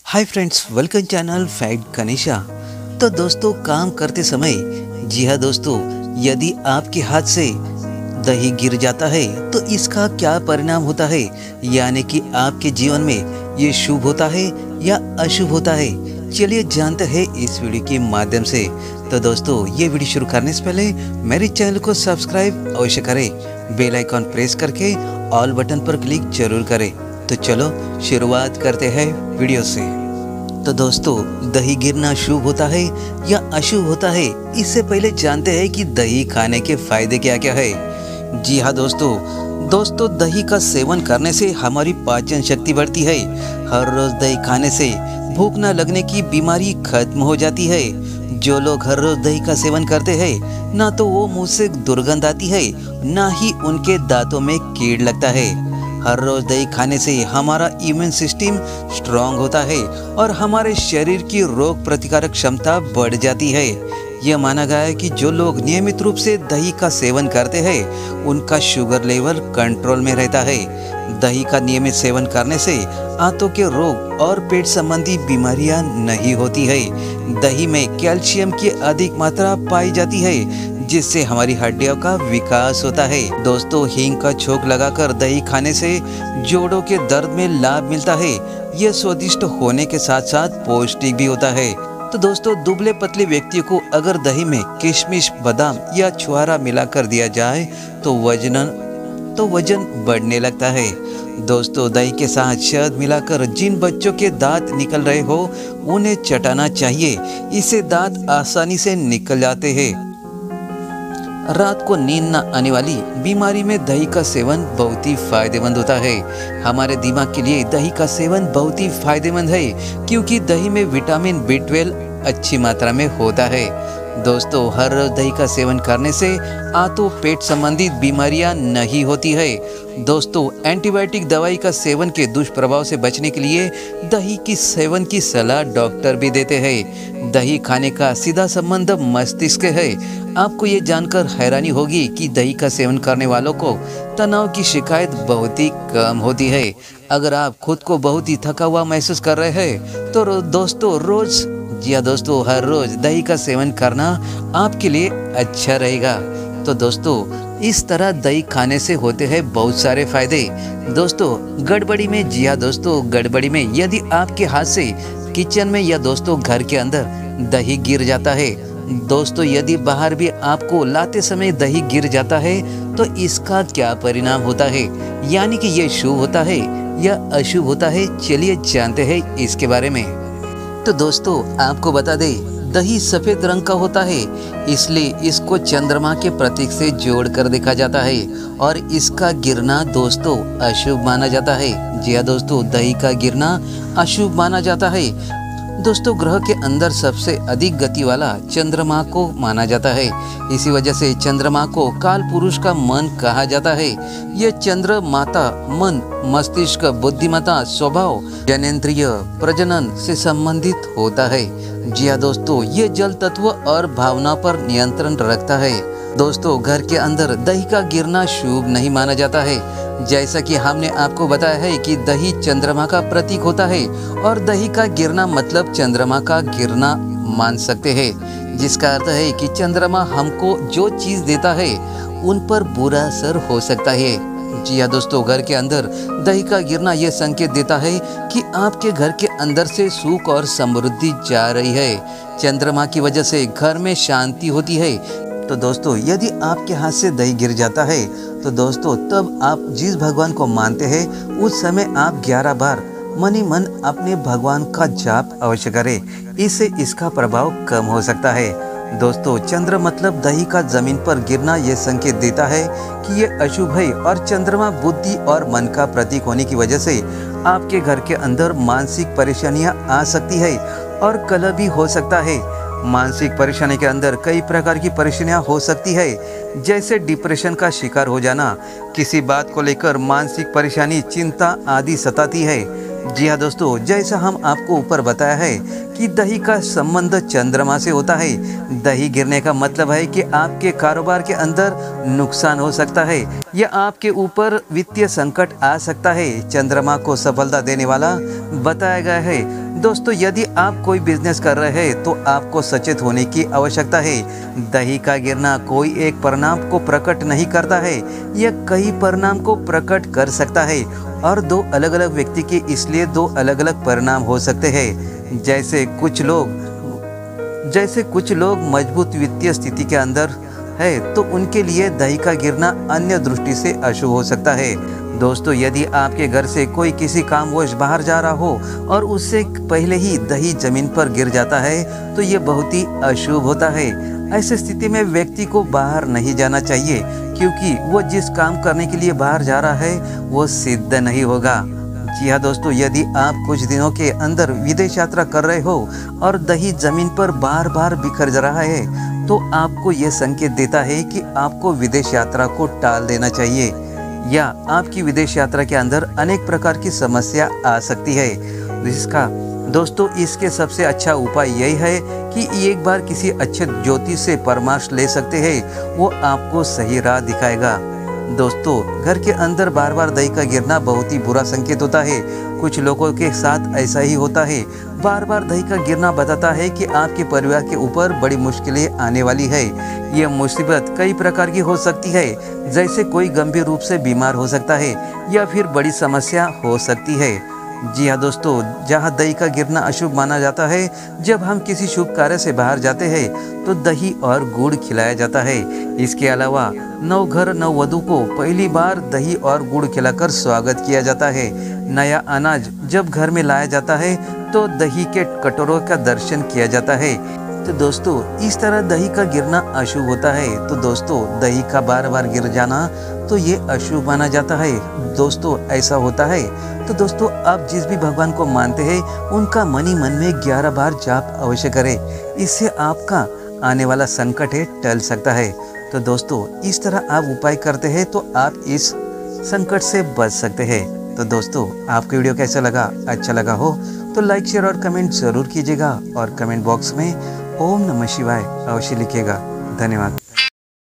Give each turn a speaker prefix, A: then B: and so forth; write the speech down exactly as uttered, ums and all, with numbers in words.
A: हाय friends, welcome channel fact Kanisha. तो दोस्तों, काम करते समय, जी हाँ दोस्तों, यदि आपके हाथ से दही गिर जाता है तो इसका क्या परिणाम होता है, यानी कि आपके जीवन में ये शुभ होता है या अशुभ होता है। चलिए जानते हैं इस वीडियो के माध्यम से। तो दोस्तों, ये वीडियो शुरू करने से पहले मेरे चैनल को सब्सक्राइब अवश्य करें, बेल आइकॉन प्रेस करके ऑल बटन पर क्लिक जरूर करें। तो चलो शुरुआत करते हैं वीडियो से। तो दोस्तों, दही गिरना शुभ होता है या अशुभ होता है, इससे पहले जानते हैं कि दही खाने के फायदे क्या क्या है। जी हाँ दोस्तों दोस्तों दही का सेवन करने से हमारी पाचन शक्ति बढ़ती है। हर रोज दही खाने से भूख न लगने की बीमारी खत्म हो जाती है। जो लोग हर रोज दही का सेवन करते हैं, ना तो वो मुंह से दुर्गंध आती है, ना ही उनके दांतों में कीड़ लगता है। हर रोज दही खाने से हमारा इम्यून सिस्टम स्ट्रांग होता है और हमारे शरीर की रोग प्रतिकारक क्षमता बढ़ जाती है। यह माना गया है कि जो लोग नियमित रूप से दही का सेवन करते हैं, उनका शुगर लेवल कंट्रोल में रहता है। दही का नियमित सेवन करने से आंतों के रोग और पेट संबंधी बीमारियां नहीं होती है। दही में कैल्शियम की अधिक मात्रा पाई जाती है, जिससे हमारी हड्डियों का विकास होता है। दोस्तों, हींग का छोंक लगाकर दही खाने से जोड़ों के दर्द में लाभ मिलता है। यह स्वादिष्ट होने के साथ साथ पौष्टिक भी होता है। तो दोस्तों, दुबले पतले व्यक्ति को अगर दही में किशमिश, बादाम या छुआरा मिलाकर दिया जाए तो वजन तो वजन बढ़ने लगता है। दोस्तों, दही के साथ शहद मिलाकर जिन बच्चों के दांत निकल रहे हो, उन्हें चटाना चाहिए। इससे दांत आसानी से निकल जाते हैं। रात को नींद न आने वाली बीमारी में दही का सेवन बहुत ही फायदेमंद होता है। हमारे दिमाग के लिए दही का सेवन बहुत ही फायदेमंद है, क्योंकि दही में विटामिन बी ट्वेल्व अच्छी मात्रा में होता है। दोस्तों, हर रोज दही का सेवन करने से आंतों पेट संबंधित बीमारियां नहीं होती है। दोस्तों, एंटीबायोटिक दवाई का सेवन के दुष्प्रभाव से बचने के लिए दही की सेवन की सलाह डॉक्टर भी देते हैं। दही खाने का सीधा संबंध मस्तिष्क है। आपको ये जानकर हैरानी होगी कि दही का सेवन करने वालों को तनाव की शिकायत बहुत ही कम होती है। अगर आप खुद को बहुत ही थका हुआ महसूस कर रहे हैं तो रो, दोस्तों रोज जी हाँ दोस्तों हर रोज दही का सेवन करना आपके लिए अच्छा रहेगा। तो दोस्तों, इस तरह दही खाने से होते हैं बहुत सारे फायदे। दोस्तों, गड़बड़ी में जी हाँ दोस्तों गड़बड़ी में यदि आपके हाथ से किचन में या दोस्तों घर के अंदर दही गिर जाता है, दोस्तों यदि बाहर भी आपको लाते समय दही गिर जाता है तो इसका क्या परिणाम होता है, यानी कि ये शुभ होता है या अशुभ होता है। चलिए जानते हैं इसके बारे में। तो दोस्तों, आपको बता दें, दही सफेद रंग का होता है, इसलिए इसको चंद्रमा के प्रतीक से जोड़कर देखा जाता है और इसका गिरना दोस्तों अशुभ माना जाता है। जी हाँ दोस्तों, दही का गिरना अशुभ माना जाता है। दोस्तों, ग्रह के अंदर सबसे अधिक गति वाला चंद्रमा को माना जाता है। इसी वजह से चंद्रमा को काल पुरुष का मन कहा जाता है। यह चंद्र माता मन, मस्तिष्क, बुद्धिमत्ता, स्वभाव, जनेंद्रिय, प्रजनन से संबंधित होता है। जी हाँ दोस्तों, ये जल तत्व और भावना पर नियंत्रण रखता है। दोस्तों, घर के अंदर दही का गिरना शुभ नहीं माना जाता है। जैसा कि हमने आपको बताया है कि दही चंद्रमा का प्रतीक होता है और दही का गिरना मतलब चंद्रमा का गिरना मान सकते हैं, जिसका अर्थ है कि चंद्रमा हमको जो चीज देता है उन पर बुरा असर हो सकता है। जी हाँ दोस्तों, घर के अंदर दही का गिरना यह संकेत देता है कि आपके घर के अंदर से सुख और समृद्धि जा रही है। चंद्रमा की वजह से घर में शांति होती है। तो दोस्तों, यदि आपके हाथ से दही गिर जाता है तो दोस्तों तब आप जिस भगवान को मानते हैं, उस समय आप ग्यारह बार मनी मन अपने भगवान का जाप अवश्य करें। इससे इसका प्रभाव कम हो सकता है। दोस्तों, चंद्र मतलब दही का जमीन पर गिरना यह संकेत देता है कि यह अशुभ है और चंद्रमा बुद्धि और मन का प्रतीक होने की वजह से आपके घर के अंदर मानसिक परेशानियां आ सकती है और कलह भी हो सकता है। मानसिक परेशानी के अंदर कई प्रकार की परेशानियां हो सकती है, जैसे डिप्रेशन का शिकार हो जाना, किसी बात को लेकर मानसिक परेशानी, चिंता आदि सताती है। जी हाँ दोस्तों, जैसा हम आपको ऊपर बताया है कि दही का संबंध चंद्रमा से होता है। दही गिरने का मतलब है कि आपके कारोबार के अंदर नुकसान हो सकता है या आपके ऊपर वित्तीय संकट आ सकता है। चंद्रमा को सफलता देने वाला बताया गया है। दोस्तों, यदि आप कोई बिजनेस कर रहे हैं तो आपको सचेत होने की आवश्यकता है। दही का गिरना कोई एक परिणाम को प्रकट नहीं करता है, यह कई परिणाम को प्रकट कर सकता है और दो अलग अलग व्यक्ति के इसलिए दो अलग अलग परिणाम हो सकते हैं। जैसे कुछ लोग जैसे कुछ लोग मजबूत वित्तीय स्थिति के अंदर है तो उनके लिए दही का गिरना अन्य दृष्टि से अशुभ हो सकता है। दोस्तों, यदि आपके घर से कोई किसी कामवश बाहर जा रहा हो और उससे पहले ही दही जमीन पर गिर जाता है तो ये बहुत ही अशुभ होता है। ऐसी स्थिति में व्यक्ति को बाहर नहीं जाना चाहिए, क्योंकि वो जिस काम करने के लिए बाहर जा रहा है वो सिद्ध नहीं होगा। जी हाँ दोस्तों, यदि आप कुछ दिनों के अंदर विदेश यात्रा कर रहे हो और दही जमीन पर बार बार बिखर जा रहा है तो आपको यह संकेत देता है कि आपको विदेश यात्रा को टाल देना चाहिए, या आपकी विदेश यात्रा के अंदर अनेक प्रकार की समस्या आ सकती है। इसका दोस्तों इसके सबसे अच्छा उपाय यही है कि एक बार किसी अच्छे ज्योतिष से परामर्श ले सकते हैं, वो आपको सही राह दिखाएगा। दोस्तों, घर के अंदर बार बार दही का गिरना बहुत ही बुरा संकेत होता है। कुछ लोगों के साथ ऐसा ही होता है। बार बार दही का गिरना बताता है कि आपके परिवार के ऊपर बड़ी मुश्किलें आने वाली है। यह मुसीबत कई प्रकार की हो सकती है, जैसे कोई गंभीर रूप से बीमार हो सकता है या फिर बड़ी समस्या हो सकती है। जी हाँ दोस्तों, जहाँ दही का गिरना अशुभ माना जाता है, जब हम किसी शुभ कार्य से बाहर जाते हैं तो दही और गुड़ खिलाया जाता है। इसके अलावा नवघर नववधु को पहली बार दही और गुड़ खिलाकर स्वागत किया जाता है। नया अनाज जब घर में लाया जाता है तो दही के कटोरों का दर्शन किया जाता है। तो दोस्तों, इस तरह दही का गिरना अशुभ होता है। तो दोस्तों, दही का बार बार गिर जाना तो ये अशुभ माना जाता है। दोस्तों, ऐसा होता है। तो दोस्तों, आप जिस भी भगवान को मानते हैं उनका मन ही मन में ग्यारह बार जाप अवश्य करें। इससे आपका आने वाला संकट है टल सकता है। तो दोस्तों, इस तरह आप उपाय करते हैं तो आप इस संकट से बच सकते हैं। तो दोस्तों, आपको वीडियो कैसा लगा? अच्छा लगा हो तो लाइक शेयर और कमेंट जरूर कीजिएगा और कमेंट बॉक्स में ओम नमः शिवाय अवश्य लिखिएगा। धन्यवाद।